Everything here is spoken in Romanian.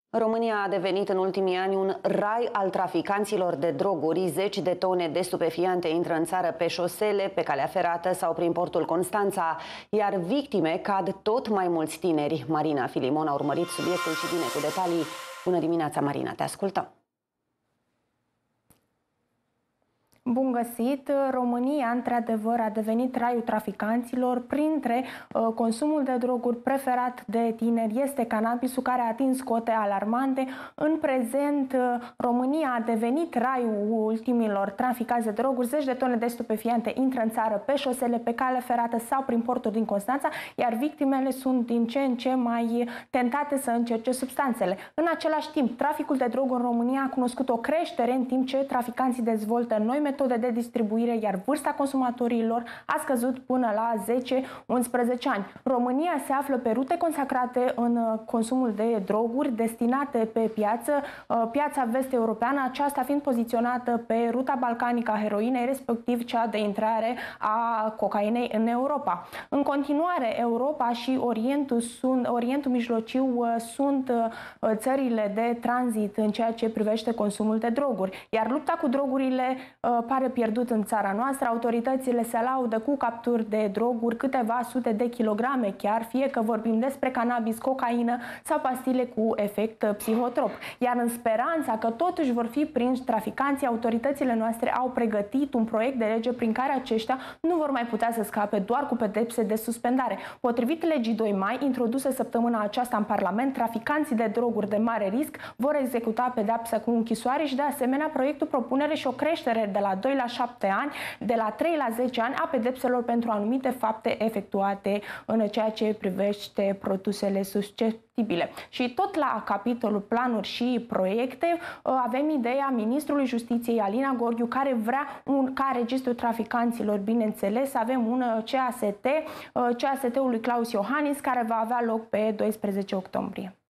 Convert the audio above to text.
România a devenit în ultimii ani un rai al traficanților de droguri. Zeci de tone de stupefiante intră în țară pe șosele, pe calea ferată sau prin portul Constanța, iar victime cad tot mai mulți tineri. Marina Filimon a urmărit subiectul și vine cu detalii. Bună dimineața, Marina, te ascultăm! Bun găsit! România, într-adevăr, a devenit raiul traficanților. Printre consumul de droguri preferat de tineri este cannabisul, care a atins cote alarmante. În prezent, România a devenit raiul ultimilor traficați de droguri. Zeci de tone de stupefiante intră în țară pe șosele, pe cale ferată sau prin portul din Constanța, iar victimele sunt din ce în ce mai tentate să încerce substanțele. În același timp, traficul de droguri în România a cunoscut o creștere, în timp ce traficanții dezvoltă noi metode de distribuire, iar vârsta consumatorilor a scăzut până la 10-11 ani. România se află pe rute consacrate în consumul de droguri destinate pe piață, piața vest-europeană, aceasta fiind poziționată pe ruta balcanică a heroinei, respectiv cea de intrare a cocainei în Europa. În continuare, Europa și Orientul Mijlociu sunt țările de tranzit în ceea ce privește consumul de droguri, iar lupta cu drogurile pare pierdut în țara noastră. Autoritățile se laudă cu capturi de droguri, câteva sute de kilograme chiar, fie că vorbim despre cannabis, cocaină sau pastile cu efect psihotrop. Iar în speranța că totuși vor fi prinși traficanții, autoritățile noastre au pregătit un proiect de lege prin care aceștia nu vor mai putea să scape doar cu pedepse de suspendare. Potrivit legii 2 mai, introdusă săptămâna aceasta în Parlament, traficanții de droguri de mare risc vor executa pedepsa cu închisoare și, de asemenea, proiectul propune și o creștere de la 2 la 7 ani, de la 3 la 10 ani a pedepselor pentru anumite fapte efectuate în ceea ce privește produsele susceptibile. Și tot la capitolul planuri și proiecte avem ideea Ministrului Justiției Alina Gorghiu, care vrea ca registrul traficanților, bineînțeles, avem un CAST, CAST-ul lui Claus Iohannis, care va avea loc pe 12 octombrie.